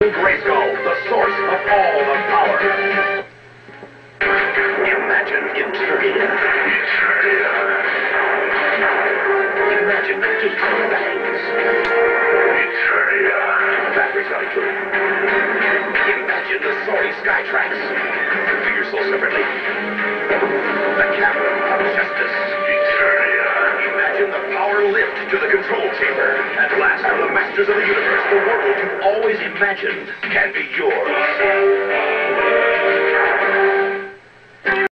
Castle Grayskull, the source of all the power. Imagine Eternia. Imagine the Gate Bangs. Battery's not included. Imagine the Sorry Skytrax. Do your soul separately. The Cavern of Justice. Imagine the power lift to the control chamber. At last, from the masters of the universe, the world you've always imagined can be yours.